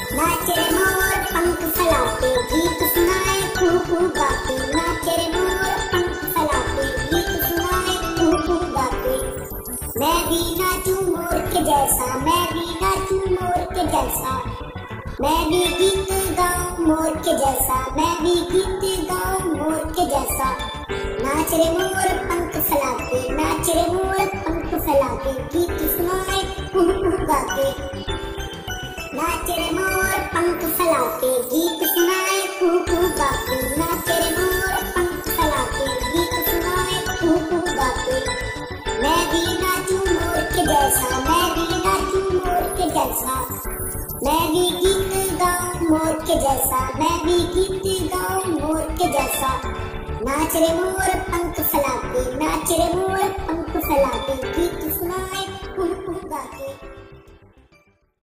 नाच रे मोर पंख फैलाते गीत सुनाए कू कू गाते। नाच रे मोर पंख फैलाते गीत सुनाए कू कू गाते। मैं भी नाचूं मोर के जैसा, मैं भी नाचूं मोर के जैसा। मैं भी गीत गाऊं मोर के जैसा, मैं भी गीत गाऊं मोर के जैसा। नाच रे मोर पंख फैलाते, नाच रे मोर पंख फैलाते गीत सुनाए कू कू गाते। नाच रे मोर पंख फैलाते गीत सुनाए कू कू गाते। नाच रे मोर पंख फैलाते गीत सुनाए कू कू गाते। मैं भी नाचूं मोर के जैसा, मैं भी नाचूं मोर के जैसा। मैं भी गीत गाऊं मोर के जैसा, मैं भी गीत गाऊं मोर के जैसा। नाच रे मोर पंख फैलाते, नाच रे मोर पंख फैलाते गीत